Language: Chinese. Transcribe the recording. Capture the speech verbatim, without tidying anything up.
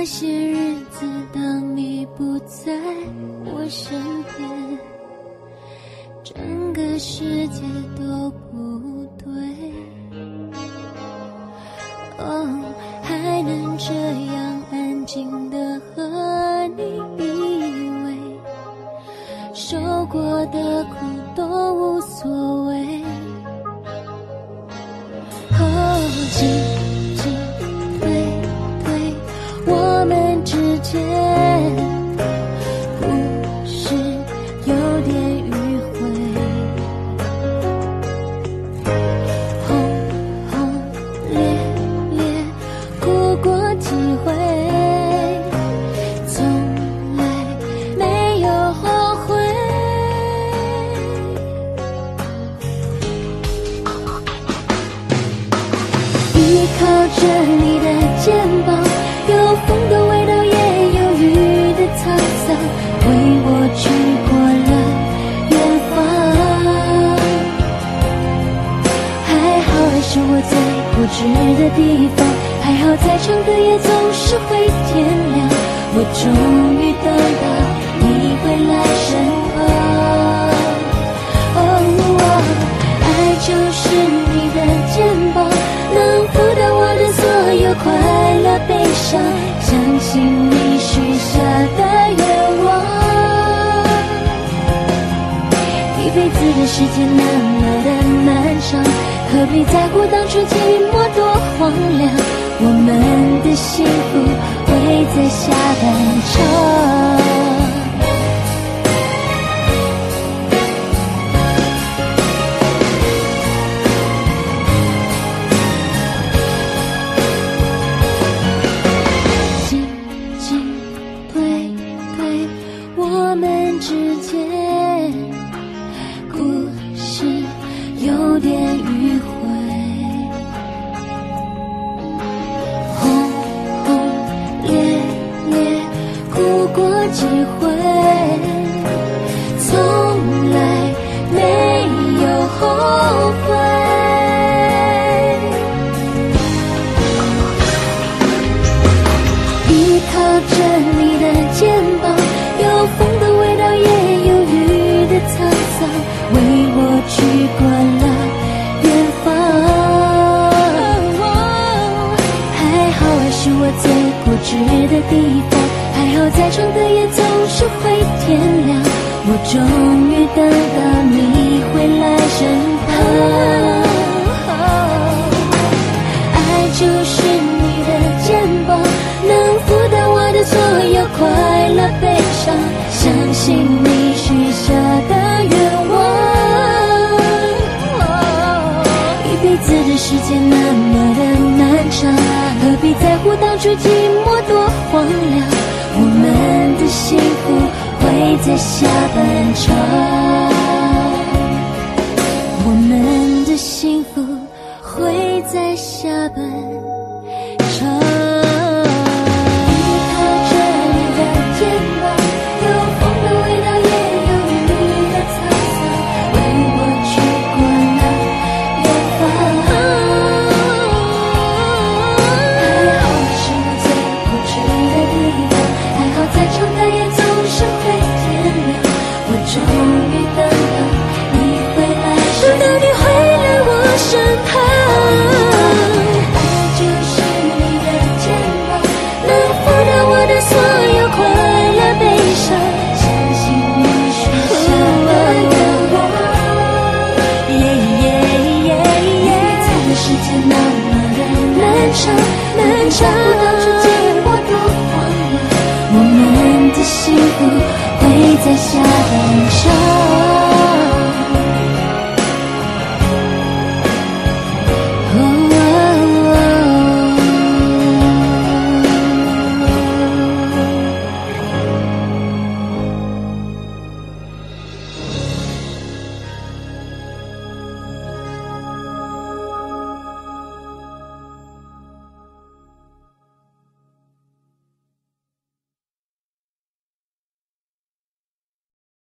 那些日子，当你不在我身边，整个世界都不对。哦，还能这样安静地和你依偎，受过的苦都无所谓。哦，进进退退，我们之间不是有点迂回，轰轰烈烈哭过几回，从来没有后悔。依靠着你的肩膀，有风的味道，也有雨的沧桑，为我去过了远方。还好爱是我最固执的地方，还好再长的夜总是会天亮。我终于等到你回来身旁。哦，爱就是你的肩膀，能负担我的所有快乐悲伤，相信你许下的愿望。一辈子的时间那么的漫长，何必在乎当初寂寞多荒凉？我们的幸福会在下半场。我们之间故事有点迂回，轰轰烈烈哭过几回，从来没有后悔。依靠着你的肩膀，有风的味道，也有雨的沧桑，为我去过了远方。还好爱是我最固执的地方，还好再长的夜总是会天亮。我终于等到你回来身旁。爱就是你的肩膀，能负担我的所有快乐悲伤，相信你许下的愿望。一辈子的时间那么的漫长，何必在乎当初寂寞多荒凉？我们的幸福会在下半场，我们的幸福会在下半场。漫长到处寂寞多荒凉，我们的幸福会在下半场。